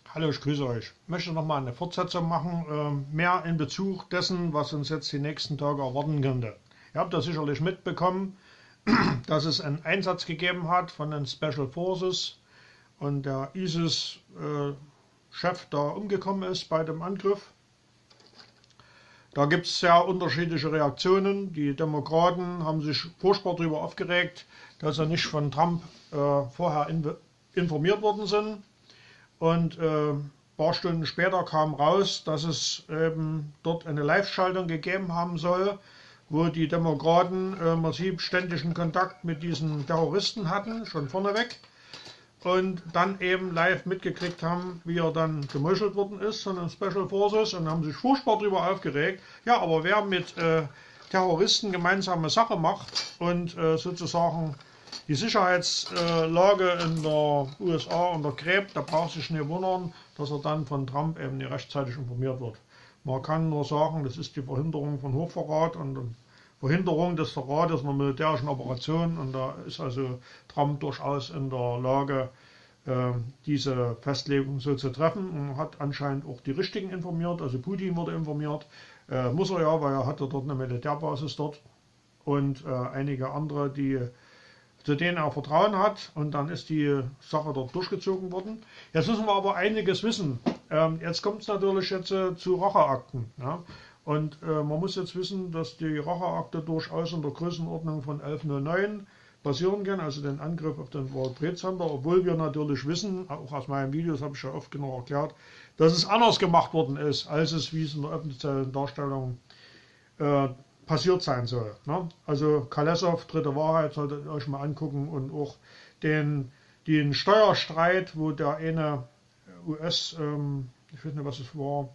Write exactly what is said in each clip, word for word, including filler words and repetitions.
Hallo, ich grüße euch. Ich möchte noch mal eine Fortsetzung machen, äh, mehr in Bezug dessen, was uns jetzt die nächsten Tage erwarten könnte. Ihr habt das sicherlich mitbekommen, dass es einen Einsatz gegeben hat von den Special Forces und der ISIS-Chef da umgekommen ist bei dem Angriff. Da gibt es sehr unterschiedliche Reaktionen. Die Demokraten haben sich furchtbar darüber aufgeregt, dass sie nicht von Trump äh, vorher in, informiert worden sind. Und äh, ein paar Stunden später kam raus, dass es eben dort eine Live-Schaltung gegeben haben soll, wo die Demokraten äh, massiv ständigen Kontakt mit diesen Terroristen hatten, schon vorneweg. Und dann eben live mitgekriegt haben, wie er dann gemeuchelt worden ist von den Special Forces und haben sich furchtbar darüber aufgeregt. Ja, aber wer mit äh, Terroristen gemeinsame Sache macht und äh, sozusagen die Sicherheitslage in der U S A untergräbt, da braucht sich nicht wundern, dass er dann von Trump eben nicht rechtzeitig informiert wird. Man kann nur sagen, das ist die Verhinderung von Hochverrat und Verhinderung des Verrates einer militärischen Operation, und da ist also Trump durchaus in der Lage, diese Festlegung so zu treffen, und hat anscheinend auch die Richtigen informiert. Also Putin wurde informiert, äh, muss er ja, weil er hatte dort eine Militärbasis dort und äh, einige andere, die zu denen er Vertrauen hat, und dann ist die Sache dort durchgezogen worden. Jetzt müssen wir aber einiges wissen. Ähm, jetzt kommt es natürlich jetzt äh, zu Racheakten. Ja? Und äh, man muss jetzt wissen, dass die Racheakte durchaus in der Größenordnung von elf null neun passieren können, also den Angriff auf den World Trade Center, obwohl wir natürlich wissen, auch aus meinen Videos habe ich ja oft genug erklärt, dass es anders gemacht worden ist, als es, wie es in der offiziellen Darstellung äh, passiert sein soll. Ne? Also Kalesow, dritte Wahrheit, solltet ihr euch mal angucken, und auch den, den Steuerstreit, wo der eine U S, ähm, ich weiß nicht, was es war,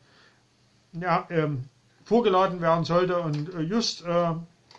ja, ähm, vorgeladen werden sollte, und äh, just äh,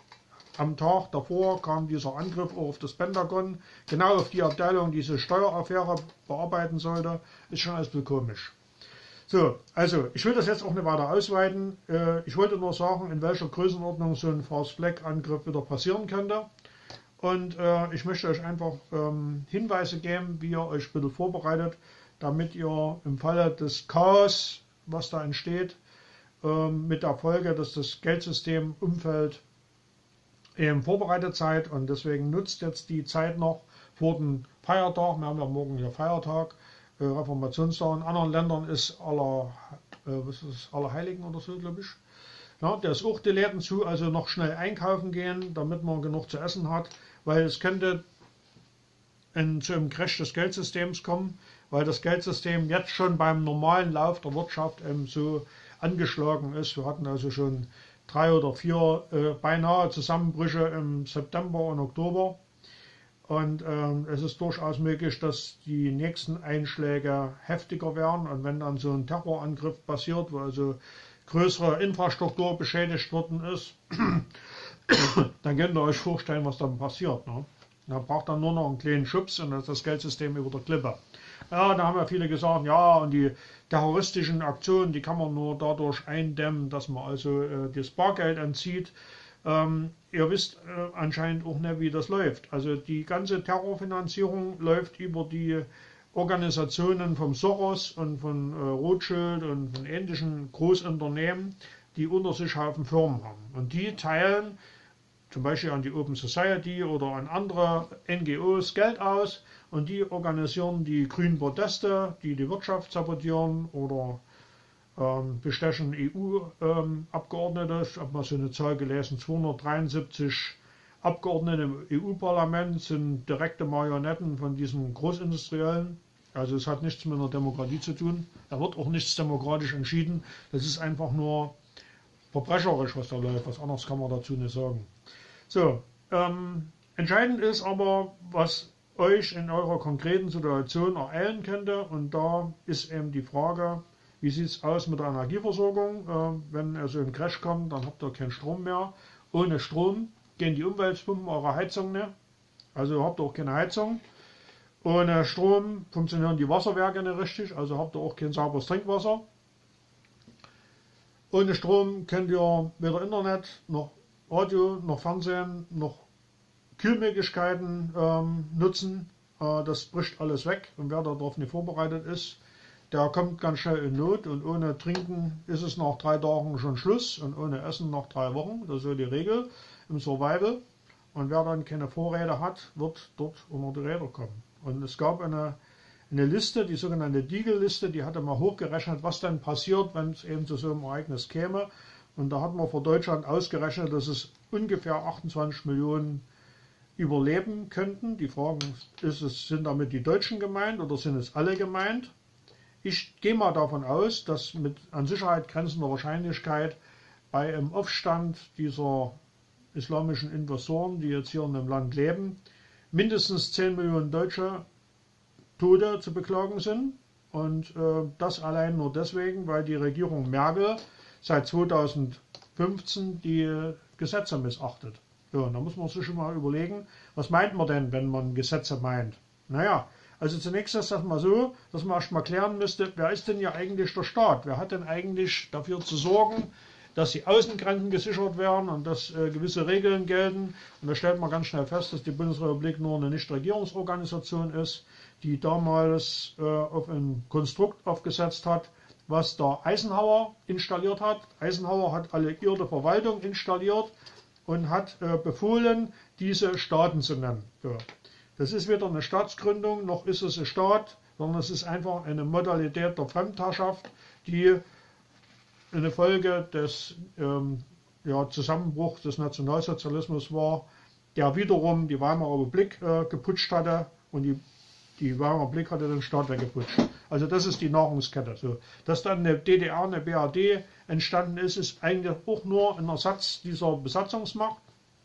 am Tag davor kam dieser Angriff auch auf das Pentagon, genau auf die Abteilung, die diese Steueraffäre bearbeiten sollte. Ist schon alles ein bisschen komisch. So, also ich will das jetzt auch nicht weiter ausweiten. Äh, ich wollte nur sagen, in welcher Größenordnung so ein First Flag Angriff wieder passieren könnte. Und äh, ich möchte euch einfach ähm, Hinweise geben, wie ihr euch ein bisschen vorbereitet, damit ihr im Falle des Chaos, was da entsteht, mit der Folge, dass das Geldsystem umfällt, eben vorbereitet seid. Und deswegen nutzt jetzt die Zeit noch vor dem Feiertag. Wir haben ja morgen hier Feiertag, äh, Reformationstag. In anderen Ländern ist aller, äh, was ist das, Allerheiligen oder so, glaube ich. Ja, der ist auch die Läden zu, also noch schnell einkaufen gehen, damit man genug zu essen hat, weil es könnte in, zu einem Crash des Geldsystems kommen, weil das Geldsystem jetzt schon beim normalen Lauf der Wirtschaft eben so angeschlagen ist. Wir hatten also schon drei oder vier äh, beinahe Zusammenbrüche im September und Oktober. Und ähm, es ist durchaus möglich, dass die nächsten Einschläge heftiger werden. Und wenn dann so ein Terrorangriff passiert, wo also größere Infrastruktur beschädigt worden ist, dann könnt ihr euch vorstellen, was dann passiert. Ne? Man braucht dann nur noch einen kleinen Schubs und dann ist das Geldsystem über der Klippe. Ja, da haben ja viele gesagt, ja, und die terroristischen Aktionen, die kann man nur dadurch eindämmen, dass man also äh, das Bargeld entzieht. Ähm, ihr wisst äh, anscheinend auch nicht, wie das läuft. Also die ganze Terrorfinanzierung läuft über die Organisationen vom Soros und von äh, Rothschild und von ähnlichen Großunternehmen, die unter sich Haufen Firmen haben. Und die teilen zum Beispiel an die Open Society oder an andere N G Os Geld aus, und die organisieren die grünen Proteste, die die Wirtschaft sabotieren oder ähm, bestechen E U-Abgeordnete. Ähm, ich habe mal so eine Zahl gelesen, zweihundertdreiundsiebzig Abgeordnete im E U-Parlament sind direkte Marionetten von diesem Großindustriellen. Also es hat nichts mit einer Demokratie zu tun. Da wird auch nichts demokratisch entschieden. Das ist einfach nur verbrecherisch, was da läuft. Was anderes kann man dazu nicht sagen. So, ähm, entscheidend ist aber, was euch in eurer konkreten Situation ereilen könnte, und da ist eben die Frage, wie sieht es aus mit der Energieversorgung? Äh, wenn also ein Crash kommt, dann habt ihr keinen Strom mehr. Ohne Strom gehen die Umweltpumpen eurer Heizung nicht, also habt ihr auch keine Heizung. Ohne Strom funktionieren die Wasserwerke nicht richtig, also habt ihr auch kein sauberes Trinkwasser. Ohne Strom könnt ihr weder Internet, noch Radio, noch Fernsehen, noch Kühlmöglichkeiten ähm, nutzen. Äh, das bricht alles weg, und wer darauf nicht vorbereitet ist, der kommt ganz schnell in Not und ohne Trinken ist es nach drei Tagen schon Schluss und ohne Essen nach drei Wochen. Das ist so die Regel im Survival. Und wer dann keine Vorräte hat, wird dort unter die Räder kommen. Und es gab eine, eine Liste, die sogenannte Deagle-Liste, die hatte mal hochgerechnet, was dann passiert, wenn es eben zu so einem Ereignis käme. Und da hat man für Deutschland ausgerechnet, dass es ungefähr achtundzwanzig Millionen überleben könnten. Die Frage ist, es, sind damit die Deutschen gemeint oder sind es alle gemeint? Ich gehe mal davon aus, dass mit an Sicherheit grenzender Wahrscheinlichkeit bei einem Aufstand dieser islamischen Investoren, die jetzt hier in dem Land leben, mindestens zehn Millionen deutsche Tote zu beklagen sind. Und äh, das allein nur deswegen, weil die Regierung Merkel seit zweitausendfünfzehn die Gesetze missachtet. Ja, da muss man sich schon mal überlegen, was meint man denn, wenn man Gesetze meint? Naja, also zunächst ist das mal so, dass man erst mal klären müsste, wer ist denn ja eigentlich der Staat? Wer hat denn eigentlich dafür zu sorgen, dass die Außengrenzen gesichert werden und dass äh, gewisse Regeln gelten? Und da stellt man ganz schnell fest, dass die Bundesrepublik nur eine Nichtregierungsorganisation ist, die damals äh, auf ein Konstrukt aufgesetzt hat, was der Eisenhower installiert hat. Eisenhower hat alliierte Verwaltung installiert und hat äh, befohlen, diese Staaten zu nennen. Ja. Das ist weder eine Staatsgründung, noch ist es ein Staat, sondern es ist einfach eine Modalität der Fremdherrschaft, die eine Folge des ähm, ja, Zusammenbruchs des Nationalsozialismus war, der wiederum die Weimarer Republik äh, geputscht hatte und die, die Weimarer Republik hatte den Staat weggeputscht. Also das ist die Nahrungskette. So. Dass dann eine D D R, eine B R D entstanden ist, ist eigentlich auch nur ein Ersatz dieser Besatzungsmacht.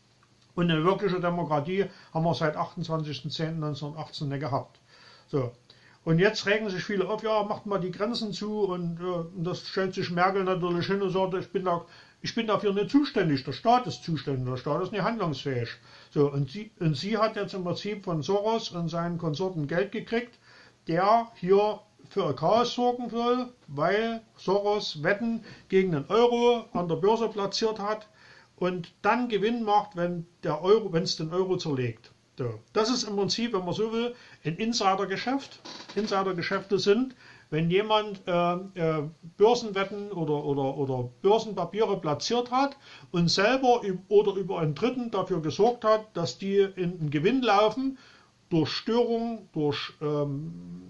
Und eine wirkliche Demokratie haben wir seit achtundzwanzigsten zehnten neunzehnhundertachtzehn nicht gehabt. So. Und jetzt regen sich viele auf, ja, macht mal die Grenzen zu und äh, das stellt sich Merkel natürlich hin und sagt, ich bin, da, ich bin dafür nicht zuständig, der Staat ist zuständig, der Staat ist nicht handlungsfähig. So, und, sie, und sie hat jetzt im Prinzip von Soros und seinen Konsorten Geld gekriegt, der hier für Chaos sorgen soll, weil Soros Wetten gegen den Euro an der Börse platziert hat und dann Gewinn macht, wenn der Euro, wenn es den Euro zerlegt. So. Das ist im Prinzip, wenn man so will, ein Insidergeschäft. Insidergeschäfte sind, wenn jemand äh, äh, Börsenwetten oder, oder, oder Börsenpapiere platziert hat und selber oder über einen Dritten dafür gesorgt hat, dass die in den Gewinn laufen, durch Störung, durch ähm,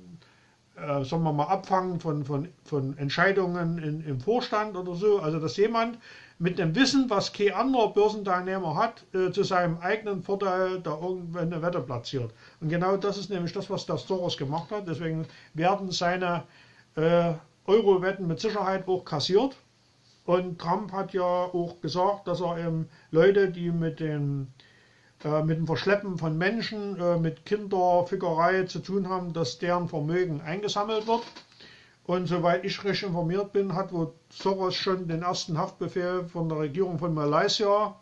äh, sagen wir mal Abfangen von, von, von Entscheidungen in, im Vorstand oder so. Also dass jemand mit dem Wissen, was kein anderer Börsenteilnehmer hat, äh, zu seinem eigenen Vorteil da irgendwann eine Wette platziert. Und genau das ist nämlich das, was der Soros gemacht hat. Deswegen werden seine äh, Euro-Wetten mit Sicherheit auch kassiert. Und Trump hat ja auch gesagt, dass er eben Leute, die mit, den, äh, mit dem Verschleppen von Menschen, äh, mit Kinderfickerei zu tun haben, dass deren Vermögen eingesammelt wird. Und soweit ich recht informiert bin, hat wohl Soros schon den ersten Haftbefehl von der Regierung von Malaysia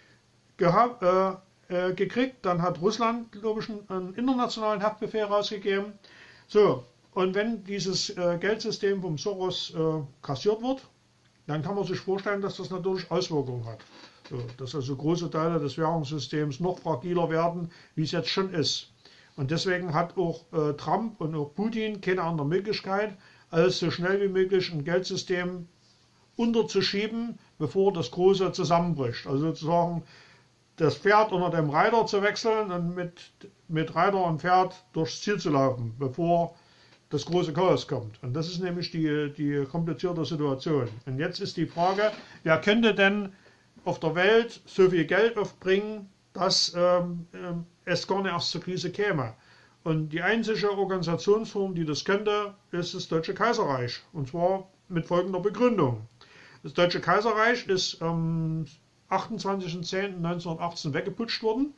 gehabt, äh, äh, gekriegt. Dann hat Russland, glaube ich, einen, einen internationalen Haftbefehl rausgegeben. So, und wenn dieses äh, Geldsystem vom Soros äh, kassiert wird, dann kann man sich vorstellen, dass das natürlich Auswirkungen hat. So, dass also große Teile des Währungssystems noch fragiler werden, wie es jetzt schon ist. Und deswegen hat auch äh, Trump und auch Putin keine andere Möglichkeit, als so schnell wie möglich ein Geldsystem unterzuschieben, bevor das große zusammenbricht. Also sozusagen das Pferd unter dem Reiter zu wechseln und mit, mit Reiter und Pferd durchs Ziel zu laufen, bevor das große Chaos kommt. Und das ist nämlich die, die komplizierte Situation. Und jetzt ist die Frage, wer könnte denn auf der Welt so viel Geld aufbringen, dass ähm, ähm, es gar nicht erst zur Krise käme. Und die einzige Organisationsform, die das könnte, ist das Deutsche Kaiserreich. Und zwar mit folgender Begründung. Das Deutsche Kaiserreich ist am achtundzwanzigsten zehnten neunzehnhundertachtzehn weggeputscht worden.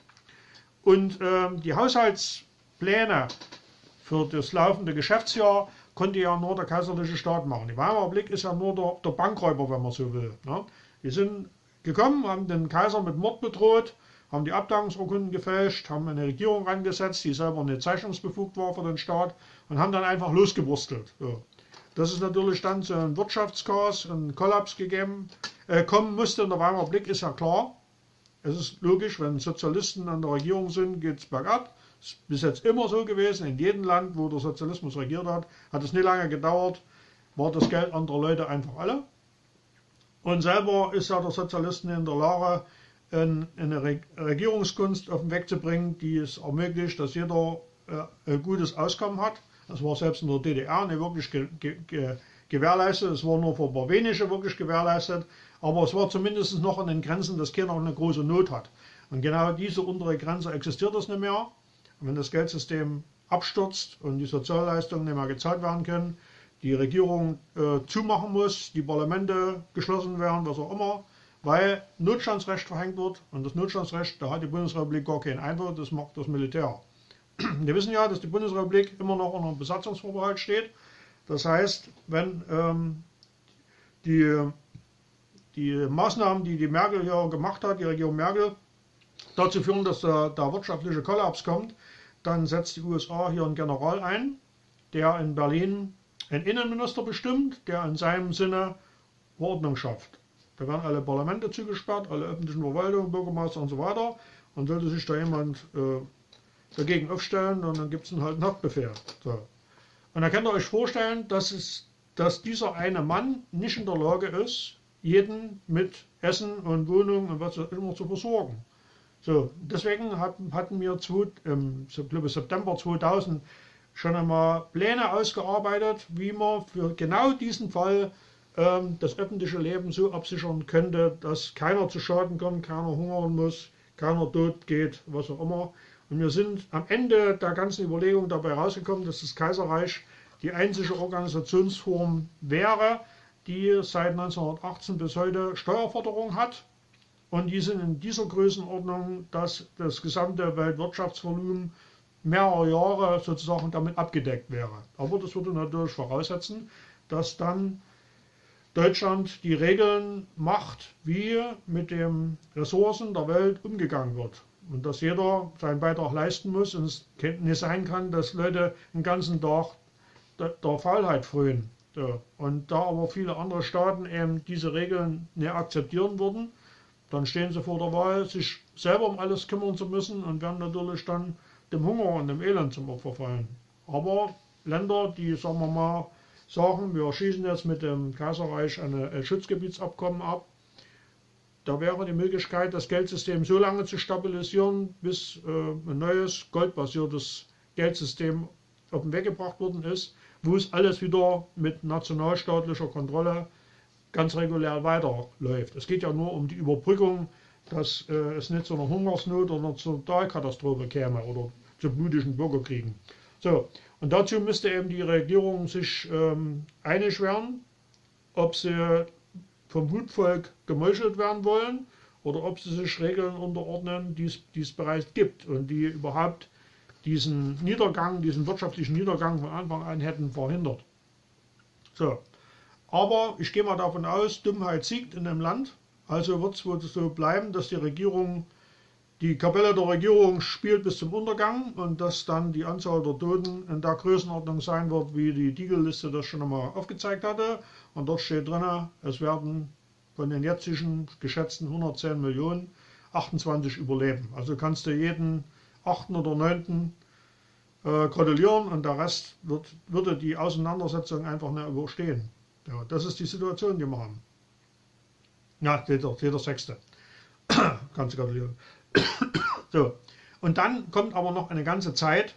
Und ähm, die Haushaltspläne für das laufende Geschäftsjahr konnte ja nur der kaiserliche Staat machen. Die Weimarer Republik ist ja nur der, der Bankräuber, wenn man so will. Ne? Die sind gekommen, haben den Kaiser mit Mord bedroht, haben die Abdankungsurkunden gefälscht, haben eine Regierung rangesetzt, die selber nicht zeichnungsbefugt war für den Staat und haben dann einfach losgewurstelt. So. Das ist natürlich dann zu einem Wirtschaftschaos, ein Kollaps gegeben, äh, kommen musste in der Weimarer Republik, ist ja klar. Es ist logisch, wenn Sozialisten an der Regierung sind, geht es bergab. Ist bis jetzt immer so gewesen, in jedem Land, wo der Sozialismus regiert hat, hat es nicht lange gedauert, war das Geld anderer Leute einfach alle. Und selber ist ja der Sozialist in der Lage, eine Regierungskunst auf den Weg zu bringen, die es ermöglicht, dass jeder ein gutes Auskommen hat. Das war selbst in der D D R nicht wirklich ge ge gewährleistet, es war nur für ein paar wenige wirklich gewährleistet, aber es war zumindest noch an den Grenzen, dass keiner eine große Not hat. Und genau diese untere Grenze existiert das nicht mehr. Und wenn das Geldsystem abstürzt und die Sozialleistungen nicht mehr gezahlt werden können, die Regierung äh, zumachen muss, die Parlamente geschlossen werden, was auch immer, weil Notstandsrecht verhängt wird, und das Notstandsrecht, da hat die Bundesrepublik gar keinen Einfluss, das macht das Militär. Wir wissen ja, dass die Bundesrepublik immer noch unter Besatzungsvorbehalt steht. Das heißt, wenn ähm, die, die Maßnahmen, die die Merkel hier gemacht hat, die Regierung Merkel, dazu führen, dass der, der wirtschaftliche Kollaps kommt, dann setzt die U S A hier einen General ein, der in Berlin einen Innenminister bestimmt, der in seinem Sinne Ordnung schafft. Da werden alle Parlamente zugesperrt, alle öffentlichen Verwaltungen, Bürgermeister und so weiter. Und sollte sich da jemand äh, dagegen aufstellen, und dann gibt es einen halt Haftbefehl. So. Und da könnt ihr euch vorstellen, dass, es, dass dieser eine Mann nicht in der Lage ist, jeden mit Essen und Wohnung und was auch immer zu versorgen. So, deswegen hatten, hatten wir zwei, im September zweitausend schon einmal Pläne ausgearbeitet, wie man für genau diesen Fall ähm, das öffentliche Leben so absichern könnte, dass keiner zu Schaden kommt, keiner hungern muss, keiner tot geht, was auch immer. Und wir sind am Ende der ganzen Überlegung dabei rausgekommen, dass das Kaiserreich die einzige Organisationsform wäre, die seit neunzehnhundertachtzehn bis heute Steuerforderung hat. Und die sind in dieser Größenordnung, dass das gesamte Weltwirtschaftsvolumen mehrere Jahre sozusagen damit abgedeckt wäre. Aber das würde natürlich voraussetzen, dass dann Deutschland die Regeln macht, wie mit den Ressourcen der Welt umgegangen wird. Und dass jeder seinen Beitrag leisten muss und es nicht sein kann, dass Leute den ganzen Tag der Faulheit frönen. So. Und da aber viele andere Staaten eben diese Regeln nicht akzeptieren würden, dann stehen sie vor der Wahl, sich selber um alles kümmern zu müssen und werden natürlich dann dem Hunger und dem Elend zum Opfer fallen. Aber Länder, die, sagen wir mal, sagen, wir schließen jetzt mit dem Kaiserreich ein Schutzgebietsabkommen ab, da wäre die Möglichkeit, das Geldsystem so lange zu stabilisieren, bis äh, ein neues goldbasiertes Geldsystem auf den Weg gebracht worden ist, wo es alles wieder mit nationalstaatlicher Kontrolle ganz regulär weiterläuft. Es geht ja nur um die Überbrückung, dass äh, es nicht zu einer Hungersnot oder zur Totalkatastrophe käme oder zu blutigen Bürgerkriegen. So, und dazu müsste eben die Regierung sich ähm, einig werden, ob sie vom Wutvolk gemeuchelt werden wollen oder ob sie sich Regeln unterordnen, die es bereits gibt und die überhaupt diesen Niedergang, diesen wirtschaftlichen Niedergang von Anfang an hätten verhindert. So. Aber ich gehe mal davon aus, Dummheit siegt in dem Land. Also wird es wohl so bleiben, dass die Regierung, die Kapelle der Regierung spielt bis zum Untergang und dass dann die Anzahl der Toten in der Größenordnung sein wird, wie die Diegel-Liste das schon einmal aufgezeigt hatte. Und dort steht drin, es werden von den jetzigen geschätzten hundertzehn Millionen achtundzwanzig überleben. Also kannst du jeden achten oder neunten äh, gratulieren und der Rest wird, würde die Auseinandersetzung einfach nicht überstehen. Ja, das ist die Situation, die wir haben. Ja, jeder, jeder Sechste. Kannst du gratulieren. So. Und dann kommt aber noch eine ganze Zeit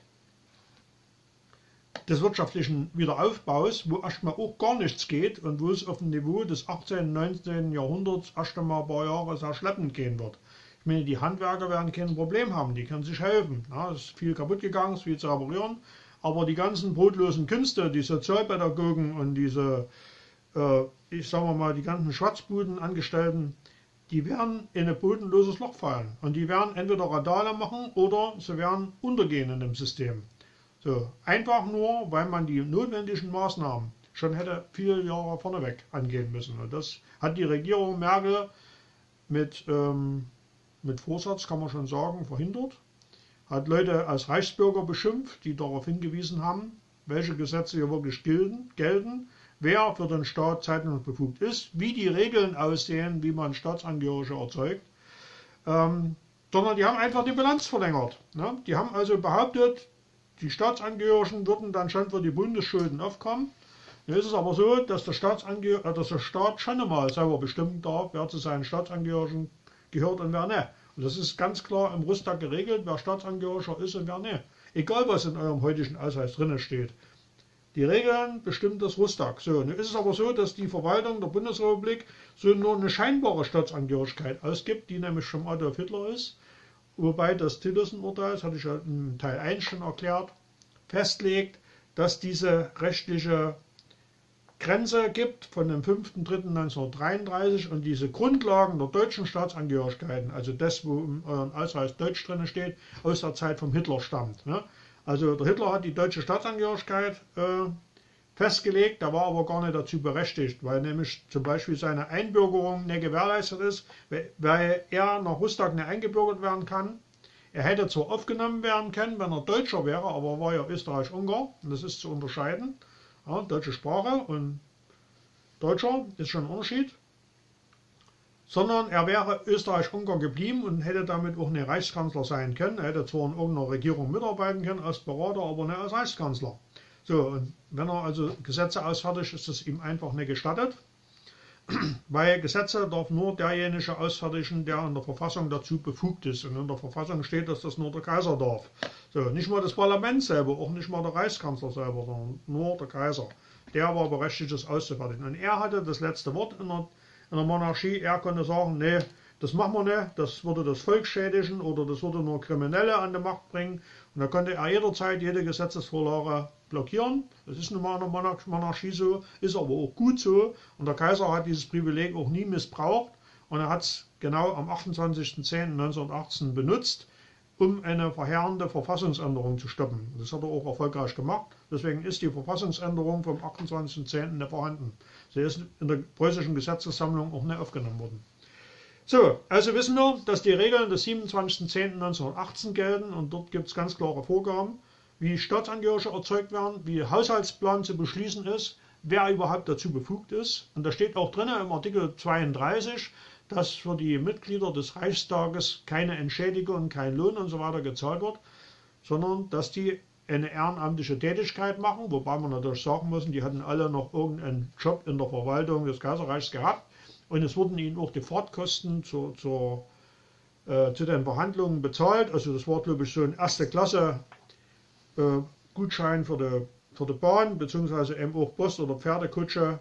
des wirtschaftlichen Wiederaufbaus, wo erstmal auch gar nichts geht und wo es auf dem Niveau des achtzehnten, neunzehnten Jahrhunderts erst einmal ein paar Jahre sehr schleppend gehen wird. Ich meine, die Handwerker werden kein Problem haben, die können sich helfen. Ja, es ist viel kaputt gegangen, es ist viel zu reparieren, aber die ganzen brotlosen Künste, die Sozialpädagogen und diese, äh, ich sage mal, die ganzen Schwarzbudenangestellten, die werden in ein bodenloses Loch fallen. Und die werden entweder Radale machen oder sie werden untergehen in dem System. So, einfach nur, weil man die notwendigen Maßnahmen schon hätte viele Jahre vorneweg angehen müssen. Und das hat die Regierung Merkel mit, ähm, mit Vorsatz, kann man schon sagen, verhindert. Hat Leute als Reichsbürger beschimpft, die darauf hingewiesen haben, welche Gesetze hier wirklich gelten, gelten wer für den Staat zeichnungsbefugt ist, wie die Regeln aussehen, wie man Staatsangehörige erzeugt. Ähm, sondern die haben einfach die Bilanz verlängert. Ne? Die haben also behauptet, die Staatsangehörigen würden dann schon für die Bundesschulden aufkommen. Nun ist es aber so, dass der, Staatsangeh äh, dass der Staat schon einmal selber bestimmen darf, wer zu seinen Staatsangehörigen gehört und wer nicht. Und das ist ganz klar im Rustag geregelt, wer Staatsangehöriger ist und wer nicht. Egal, was in eurem heutigen Ausweis drin steht. Die Regeln bestimmt das Rustag. So, nun ist es aber so, dass die Verwaltung der Bundesrepublik so nur eine scheinbare Staatsangehörigkeit ausgibt, die nämlich schon Adolf Hitler ist. Wobei das Tillotson-Urteil, das hatte ich ja in Teil eins schon erklärt, festlegt, dass diese rechtliche Grenze gibt von dem fünften dritten neunzehnhundertdreiunddreißig und diese Grundlagen der deutschen Staatsangehörigkeiten, also das, wo in eurem Ausweis Deutsch drin steht, aus der Zeit vom Hitler stammt. Ne? Also der Hitler hat die deutsche Staatsangehörigkeit äh, festgelegt, der war aber gar nicht dazu berechtigt, weil nämlich zum Beispiel seine Einbürgerung nicht gewährleistet ist, weil er nach Rustag nicht eingebürgert werden kann. Er hätte zwar aufgenommen werden können, wenn er Deutscher wäre, aber er war ja Österreich-Ungar und das ist zu unterscheiden. Ja, deutsche Sprache und Deutscher ist schon ein Unterschied. Sondern er wäre Österreich-Ungar geblieben und hätte damit auch nicht Reichskanzler sein können. Er hätte zwar in irgendeiner Regierung mitarbeiten können als Berater, aber nicht als Reichskanzler. So, und wenn er also Gesetze ausfertigt, ist das ihm einfach nicht gestattet. Weil Gesetze darf nur derjenige ausfertigen, der in der Verfassung dazu befugt ist. Und in der Verfassung steht, dass das nur der Kaiser darf. So, nicht mal das Parlament selber, auch nicht mal der Reichskanzler selber, sondern nur der Kaiser. Der war berechtigt, das auszufertigen. Und er hatte das letzte Wort in der, in der Monarchie. Er konnte sagen, nee, das machen wir nicht, das würde das Volk schädigen oder das würde nur Kriminelle an die Macht bringen. Und da konnte er jederzeit jede Gesetzesvorlage blockieren. Das ist nun mal in der Monarchie so, ist aber auch gut so. Und der Kaiser hat dieses Privileg auch nie missbraucht. Und er hat es genau am achtundzwanzigsten zehnten neunzehnhundertachtzehn benutzt, um eine verheerende Verfassungsänderung zu stoppen. Das hat er auch erfolgreich gemacht. Deswegen ist die Verfassungsänderung vom achtundzwanzigsten zehnten nicht vorhanden. Sie ist in der preußischen Gesetzessammlung auch nicht aufgenommen worden. So, also wissen wir, dass die Regeln des siebenundzwanzigsten zehnten neunzehnhundertachtzehn gelten und dort gibt es ganz klare Vorgaben, wie Staatsangehörige erzeugt werden, wie Haushaltsplan zu beschließen ist, wer überhaupt dazu befugt ist. Und da steht auch drin im Artikel zweiunddreißig, dass für die Mitglieder des Reichstages keine Entschädigung, kein Lohn und so weiter gezahlt wird, sondern dass die eine ehrenamtliche Tätigkeit machen, wobei man natürlich sagen müssen, die hatten alle noch irgendeinen Job in der Verwaltung des Kaiserreichs gehabt. Und es wurden ihnen auch die Fahrtkosten zur, zur, äh, zu den Verhandlungen bezahlt. Also das war, glaube ich, so ein erste Klasse äh, Gutschein für die, für die Bahn, beziehungsweise eben auch Post- oder Pferdekutsche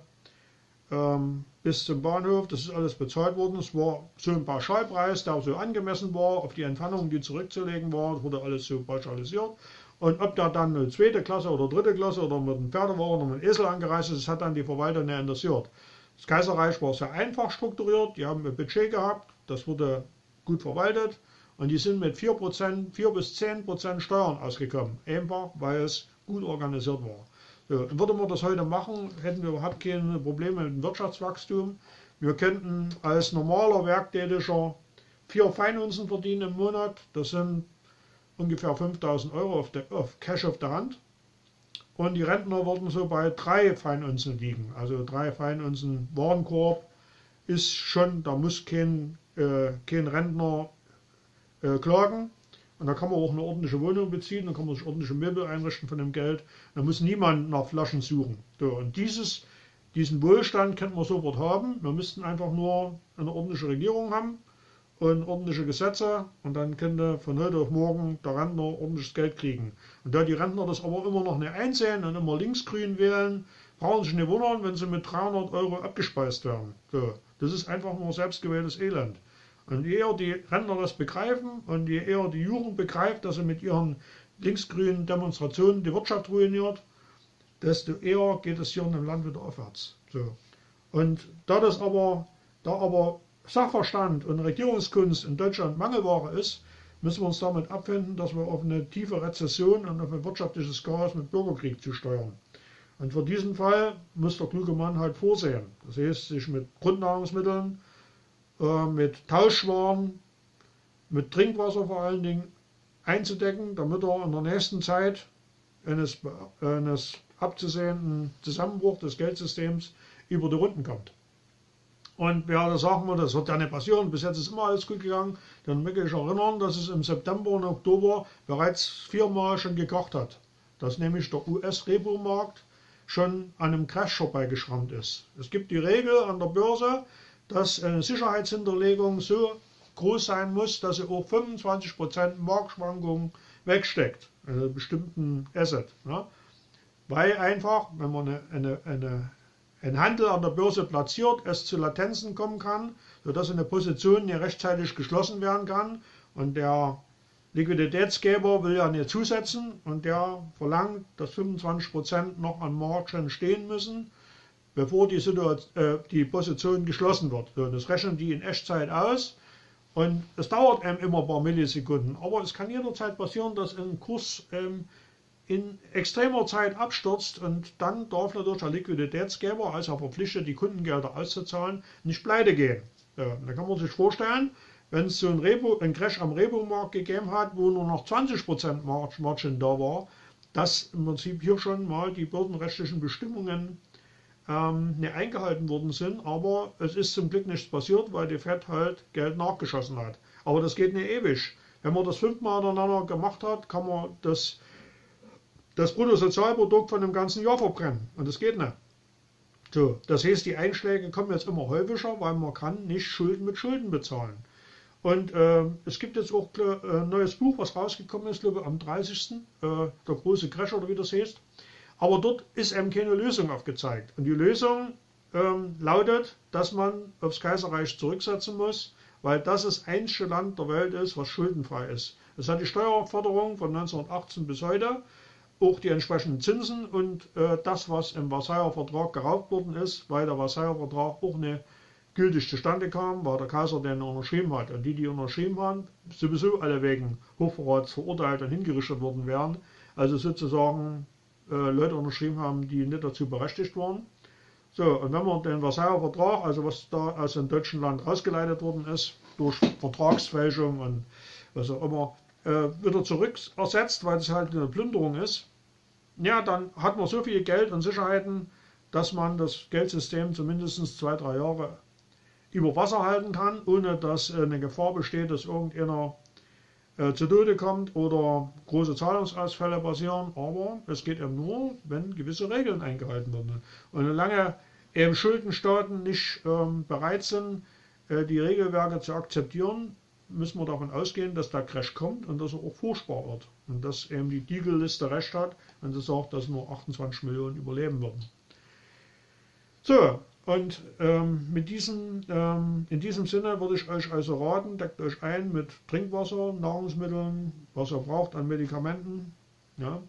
ähm, bis zum Bahnhof. Das ist alles bezahlt worden. Es war so ein Pauschalpreis, der so angemessen war, auf die Entfernung, die zurückzulegen war. Das wurde alles so pauschalisiert. Und ob der dann eine zweite Klasse oder dritte Klasse oder mit einem Pferdewagen oder mit einem Esel angereist ist, das hat dann die Verwaltung nicht interessiert. Das Kaiserreich war sehr einfach strukturiert, die haben ein Budget gehabt, das wurde gut verwaltet und die sind mit vier Prozent, vier bis zehn Prozent Steuern ausgekommen, einfach weil es gut organisiert war. So, würden wir das heute machen, hätten wir überhaupt keine Probleme mit dem Wirtschaftswachstum. Wir könnten als normaler Werktätiger vier Feinunzen verdienen im Monat, das sind ungefähr fünftausend Euro auf, der, auf Cash auf der Hand. Und die Rentner würden so bei drei Feinunzen liegen. Also drei Feinunzen Warenkorb ist schon, da muss kein, äh, kein Rentner äh, klagen. Und da kann man auch eine ordentliche Wohnung beziehen, da kann man sich ordentliche Möbel einrichten von dem Geld. Da muss niemand nach Flaschen suchen. So, und dieses, diesen Wohlstand könnte man sofort haben. Wir müssten einfach nur eine ordentliche Regierung haben und ordentliche Gesetze und dann könnte von heute auf morgen der Rentner ordentliches Geld kriegen. Und da die Rentner das aber immer noch nicht einsehen und immer linksgrün wählen, brauchen sich nicht wundern, wenn sie mit dreihundert Euro abgespeist werden. So, das ist einfach nur selbstgewähltes Elend. Und je eher die Rentner das begreifen und je eher die Jugend begreift, dass sie mit ihren linksgrünen Demonstrationen die Wirtschaft ruiniert, desto eher geht es hier in dem Land wieder aufwärts. So. Und da das aber, da aber Sachverstand und Regierungskunst in Deutschland Mangelware ist, müssen wir uns damit abfinden, dass wir auf eine tiefe Rezession und auf ein wirtschaftliches Chaos mit Bürgerkrieg zusteuern. Und für diesen Fall muss der kluge Mann halt vorsehen. Das heißt, sich mit Grundnahrungsmitteln, äh, mit Tauschwaren, mit Trinkwasser vor allen Dingen einzudecken, damit er in der nächsten Zeit eines, eines abzusehenden Zusammenbruchs des Geldsystems über die Runden kommt. Und wer sagen würde, das wird ja nicht passieren, bis jetzt ist immer alles gut gegangen, dann möchte ich erinnern, dass es im September und Oktober bereits viermal schon gekracht hat. Dass nämlich der U S-Repo-Markt schon an einem Crash vorbeigeschrammt ist. Es gibt die Regel an der Börse, dass eine Sicherheitshinterlegung so groß sein muss, dass sie auch fünfundzwanzig Prozent Marktschwankungen wegsteckt, einen bestimmten Asset. Ne? Weil einfach, wenn man eine, eine, eine, einen Handel an der Börse platziert, es zu Latenzen kommen kann, sodass eine Position nicht rechtzeitig geschlossen werden kann und der Liquiditätsgeber will ja nicht zusetzen und der verlangt, dass fünfundzwanzig Prozent noch an Margen stehen müssen, bevor die, Situation, äh, die Position geschlossen wird. So, das rechnen die in Echtzeit aus und es dauert eben immer ein paar Millisekunden. Aber es kann jederzeit passieren, dass ein Kurs ähm, in extremer Zeit abstürzt und dann darf natürlich der Liquiditätsgeber, als er verpflichtet, die Kundengelder auszuzahlen, nicht pleite gehen. So, da kann man sich vorstellen, wenn es so ein, Repo, ein Crash am Repo-Markt gegeben hat, wo nur noch zwanzig Prozent Margin da war, dass im Prinzip hier schon mal die börsenrechtlichen Bestimmungen ähm, nicht eingehalten worden sind, aber es ist zum Glück nichts passiert, weil die Fed halt Geld nachgeschossen hat. Aber das geht nicht ewig. Wenn man das fünfmal hintereinander gemacht hat, kann man das, das Bruttosozialprodukt von dem ganzen Jahr verbrennen und das geht nicht. So, das heißt, die Einschläge kommen jetzt immer häufiger, weil man kann nicht Schulden mit Schulden bezahlen. Und äh, es gibt jetzt auch äh, ein neues Buch, was rausgekommen ist, glaube ich, am dreißigsten Äh, der große Crash oder wie das heißt. Aber dort ist eben keine Lösung aufgezeigt. Und die Lösung ähm, lautet, dass man aufs Kaiserreich zurücksetzen muss, weil das das einzige Land der Welt ist, was schuldenfrei ist. Es hat die Steuerforderung von neunzehnhundertachtzehn bis heute, auch die entsprechenden Zinsen und äh, das, was im Versailler Vertrag geraubt worden ist, weil der Versailler Vertrag auch eine gültig zustande kam, weil der Kaiser den unterschrieben hat. Und die, die unterschrieben haben, sowieso alle wegen Hochverrats verurteilt und hingerichtet worden wären. Also sozusagen äh, Leute unterschrieben haben, die nicht dazu berechtigt waren. So, und wenn man den Versailler Vertrag, also was da aus dem deutschen Land rausgeleitet worden ist, durch Vertragsfälschung und was auch immer, äh, wieder zurückersetzt, weil es halt eine Plünderung ist, ja, dann hat man so viel Geld und Sicherheiten, dass man das Geldsystem zumindest zwei, drei Jahre über Wasser halten kann, ohne dass eine Gefahr besteht, dass irgendeiner äh, zu Tode kommt oder große Zahlungsausfälle passieren. Aber es geht eben nur, wenn gewisse Regeln eingehalten werden. Und solange eben Schuldenstaaten nicht ähm, bereit sind, äh, die Regelwerke zu akzeptieren, müssen wir davon ausgehen, dass der Crash kommt und dass er auch furchtbar wird. Und dass eben die Deagle-Liste recht hat und sie sagt, dass nur achtundzwanzig Millionen überleben würden. So, und ähm, mit diesem, ähm, in diesem Sinne würde ich euch also raten, deckt euch ein mit Trinkwasser, Nahrungsmitteln, was ihr braucht an Medikamenten. Ja.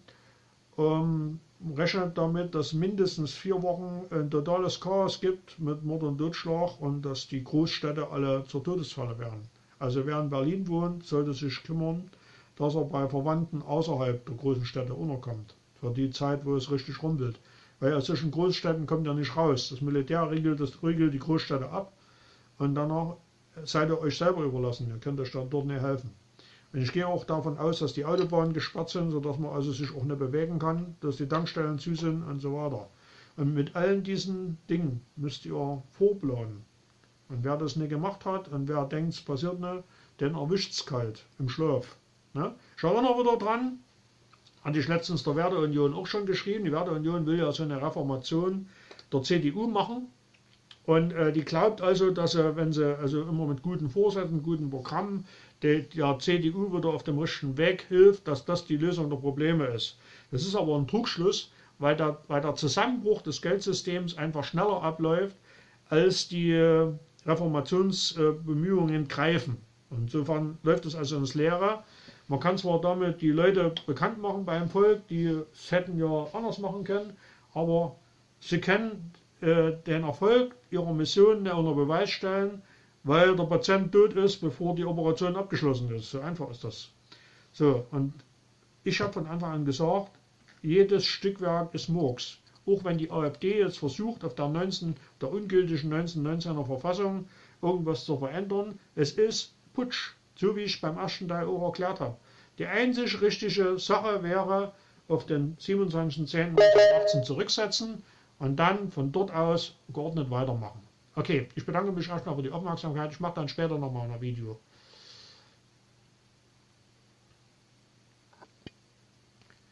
Ähm, rechnet damit, dass mindestens vier Wochen ein totales Chaos gibt mit Mord und Totschlag und dass die Großstädte alle zur Todesfalle werden. Also wer in Berlin wohnt, sollte sich kümmern, dass er bei Verwandten außerhalb der großen Städte unterkommt. Für die Zeit, wo es richtig rumpelt. Weil aus solchen Großstädten kommt er nicht raus. Das Militär regelt, das regelt die Großstädte ab und danach seid ihr euch selber überlassen. Ihr könnt euch dann dort nicht helfen. Und ich gehe auch davon aus, dass die Autobahnen gesperrt sind, sodass man also sich auch nicht bewegen kann, dass die Tankstellen zu sind und so weiter. Und mit allen diesen Dingen müsst ihr vorplanen. Und wer das nicht gemacht hat und wer denkt, es passiert nicht, den erwischt es kalt im Schlaf. Ne? Ich erinnere wieder dran, hatte ich letztens der Werteunion auch schon geschrieben. Die Werteunion will ja so eine Reformation der C D U machen. Und äh, die glaubt also, dass sie, wenn sie also immer mit guten Vorsätzen, guten Programmen der, der C D U wieder auf dem richtigen Weg hilft, dass das die Lösung der Probleme ist. Das ist aber ein Trugschluss, weil der, weil der Zusammenbruch des Geldsystems einfach schneller abläuft, als die äh, Reformationsbemühungen äh, greifen. Insofern läuft es also ins Leere. Man kann zwar damit die Leute bekannt machen beim Volk, die es hätten ja anders machen können, aber sie können äh, den Erfolg ihrer Mission nicht unter Beweis stellen, weil der Patient tot ist, bevor die Operation abgeschlossen ist. So einfach ist das. So, und ich habe von Anfang an gesagt, jedes Stückwerk ist Murks. Auch wenn die AfD jetzt versucht, auf der, neunzehn, der ungültigen neunzehnhundertneunzehner Verfassung irgendwas zu verändern, es ist Putsch. So wie ich beim ersten Teil auch erklärt habe. Die einzig richtige Sache wäre, auf den siebenundzwanzigsten zehnten neunzehnhundertachtzehn zurücksetzen und dann von dort aus geordnet weitermachen. Okay, ich bedanke mich erstmal für die Aufmerksamkeit. Ich mache dann später nochmal ein Video.